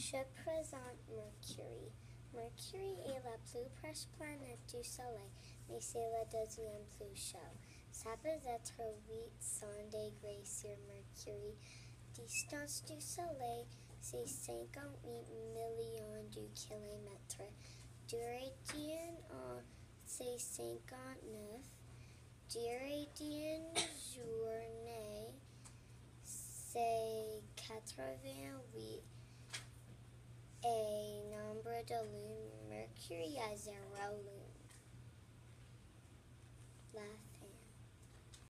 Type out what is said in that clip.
Je présente Mercury. Mercury est la plus proche planète du Soleil, mais c'est la deuxième plus chaude. Ça peut être 800 degrés sur Mercury. Distance du Soleil, c'est 58 millions de kilomètres. Durée d'une heure, c'est 59. Durée d'une journée, c'est 88. Et nombre de lunes, Mercury a 0 lunes. La